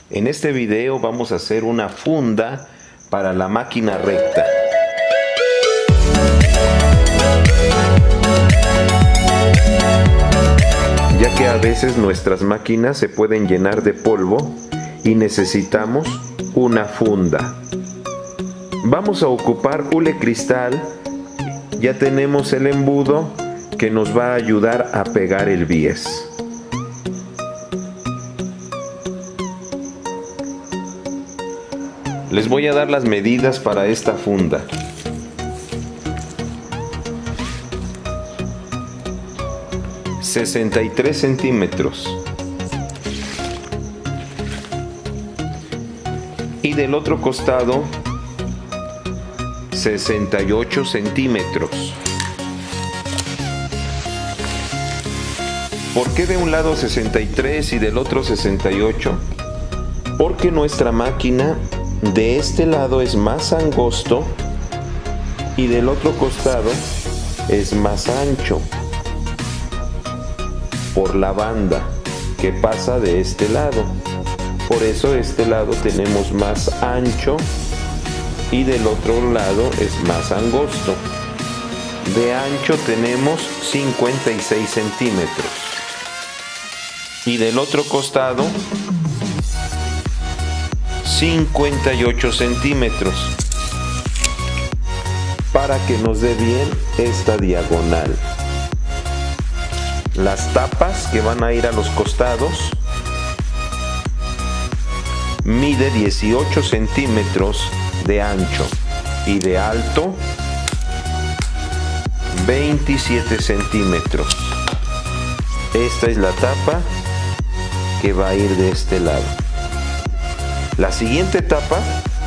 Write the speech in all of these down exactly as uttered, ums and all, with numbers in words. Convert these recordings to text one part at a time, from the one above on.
En este video vamos a hacer una funda para la máquina recta. Ya que a veces nuestras máquinas se pueden llenar de polvo y necesitamos una funda. Vamos a ocupar hule cristal. Ya tenemos el embudo que nos va a ayudar a pegar el bies. Les voy a dar las medidas para esta funda. sesenta y tres centímetros. Y del otro costado, sesenta y ocho centímetros. ¿Por qué de un lado sesenta y tres y del otro sesenta y ocho? Porque nuestra máquina de este lado es más angosto y del otro costado es más ancho por la banda que pasa de este lado. Por eso este lado tenemos más ancho y del otro lado es más angosto. De ancho tenemos cincuenta y seis centímetros y del otro costado cincuenta y ocho centímetros, para que nos dé bien esta diagonal. Las tapas que van a ir a los costados mide dieciocho centímetros de ancho y de alto veintisiete centímetros. Esta es la tapa que va a ir de este lado. La siguiente tapa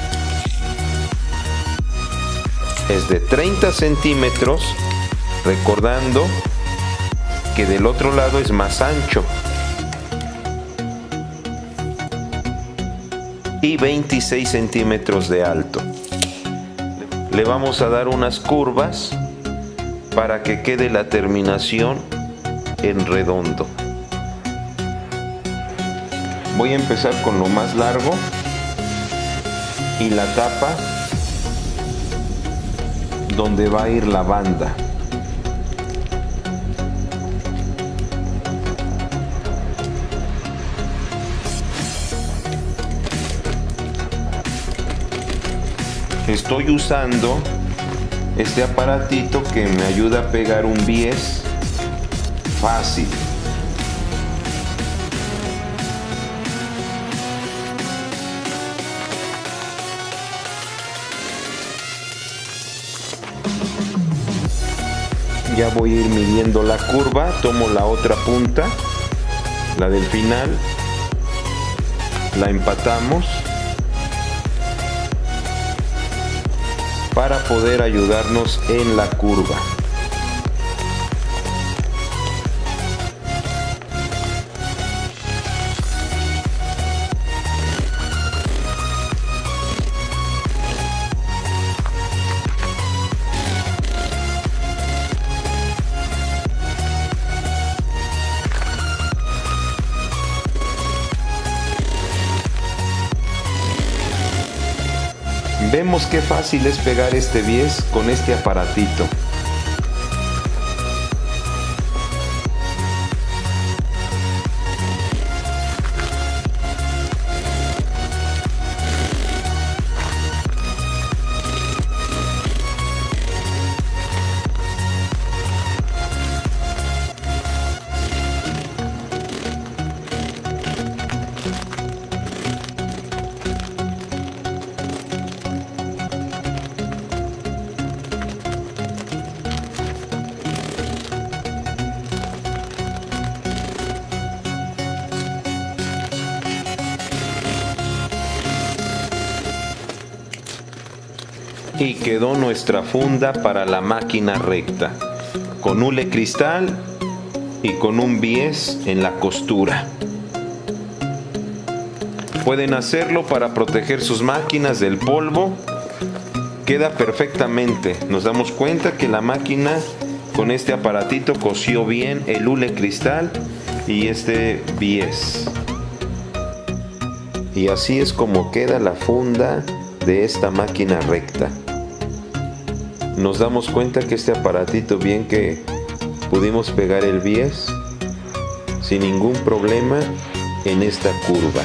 es de treinta centímetros, recordando que del otro lado es más ancho, y veintiséis centímetros de alto. Le vamos a dar unas curvas para que quede la terminación en redondo. Voy a empezar con lo más largo y la tapa donde va a ir la banda. Estoy usando este aparatito que me ayuda a pegar un bies fácil. Ya voy a ir midiendo la curva, tomo la otra punta, la del final, la empatamos para poder ayudarnos en la curva. Vemos qué fácil es pegar este bies con este aparatito. Y quedó nuestra funda para la máquina recta, con hule cristal y con un bies en la costura. Pueden hacerlo para proteger sus máquinas del polvo. Queda perfectamente. Nos damos cuenta que la máquina con este aparatito cosió bien el hule cristal y este bies. Y así es como queda la funda de esta máquina recta. Nos damos cuenta que este aparatito, bien que pudimos pegar el bies sin ningún problema en esta curva.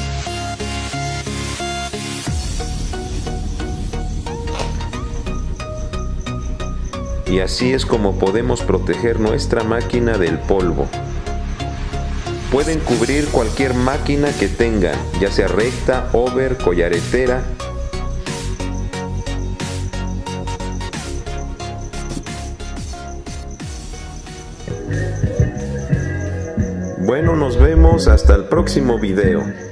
Y así es como podemos proteger nuestra máquina del polvo. Pueden cubrir cualquier máquina que tengan, ya sea recta, over, collaretera. Bueno, nos vemos hasta el próximo video.